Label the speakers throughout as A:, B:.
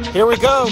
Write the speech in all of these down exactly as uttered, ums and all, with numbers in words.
A: Here we go.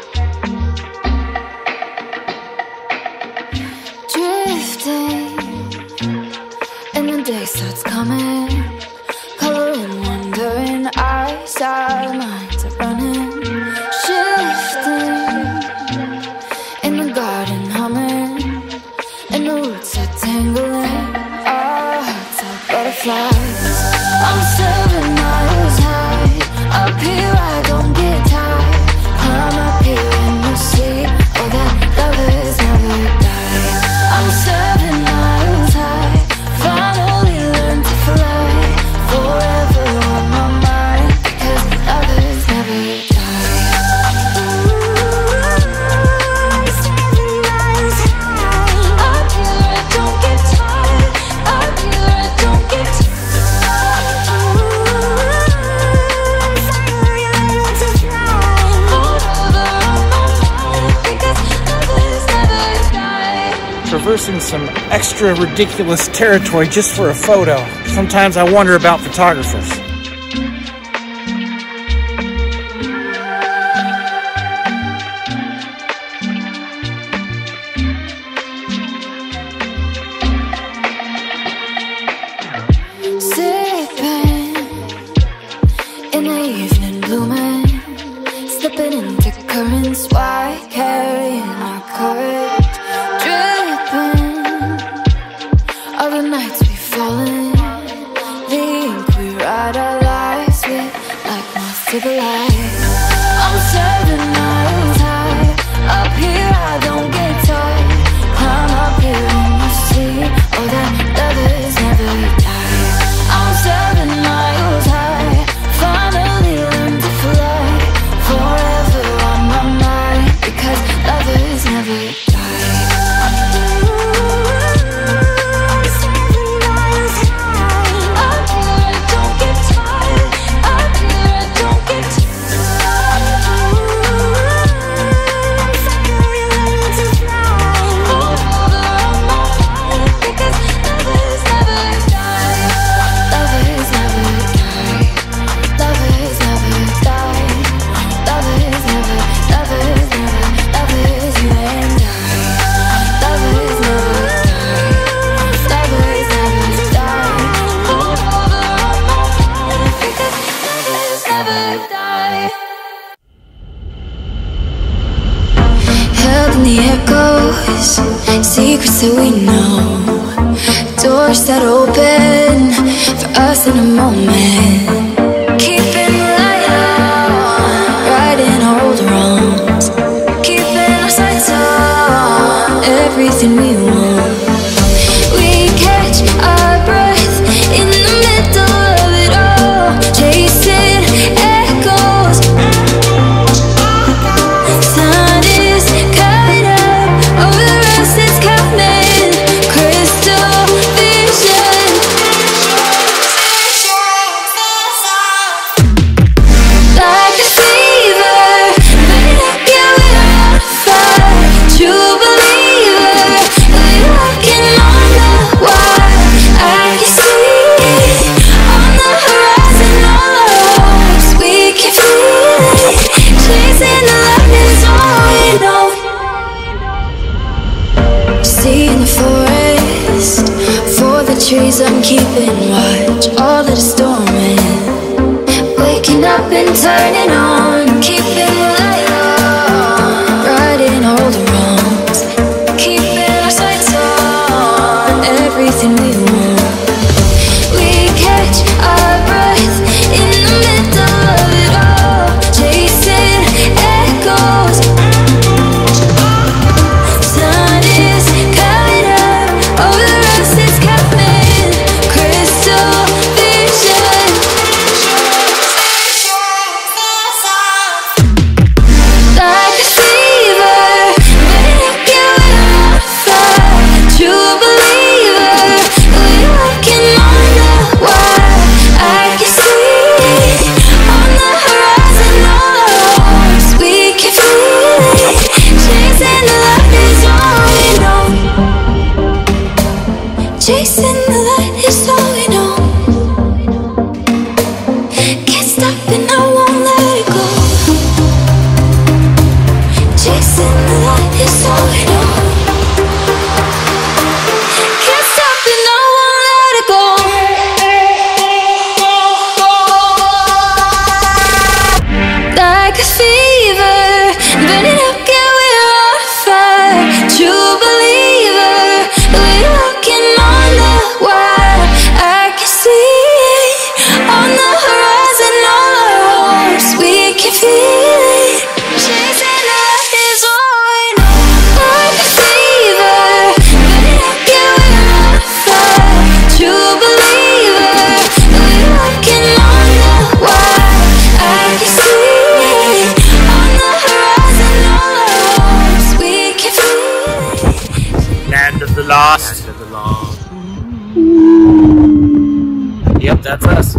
B: Drifting, and the day starts coming. Coloring, wandering eyes, our minds are running. Shifting, in the garden humming, and the roots are tangling. Our hearts are butterflies. I'm seven miles high. Up here I don't get tired. Climb up here and you'll see, oh, that lovers never die. I'm seven miles high. Finally learned to fly. Forever on my mind, because lovers never die. Ooh, seven miles high. Up here I don't get tired. Up here I don't get tired.
A: Traversing some extra ridiculous territory just for a photo. Sometimes I wonder about photographers.
B: Sipping in the evening, blooming, slipping into currents, why carrying our courage? All the nights we've fallen, the ink we write our lives with, like moths to the light. I'm seven miles high. Up here I don't get tired. Climb up here and you see, oh, that lovers never die. I'm seven miles high. Finally learned to fly. Forever on my mind, because lovers never die. The echoes, secrets that we know, doors that open for us in a moment. Keeping the light on, righting our old wrongs, keeping our sights on everything we want. We catch our breath in the middle of it all, chasing echoes. Sun is coming up over the rest, it's coming. Crystal vision. Like a fever, burning up your will on fire. True believer, we're walking on the wire. I can see it on the horizon, all of us. We can feel it, chasing the light is all we know. See in the forest, for the trees I'm keeping watch. All that is storming, waking up and turning on, keeping the light on, righting all the wrongs, keeping our sights on everything we want. We catch our breath in the middle of it all, chasing echoes. Sun is coming up over the rest, it's coming. Crystal vision. Like a fever, burning up your will on fire. True believer, we're walking on the wire. I can see it on the horizon, all of us. We can feel it, chasing the light is all we know. Chasing the light is all we know. Can't stop and I won't let it go.
A: Yep, that's us.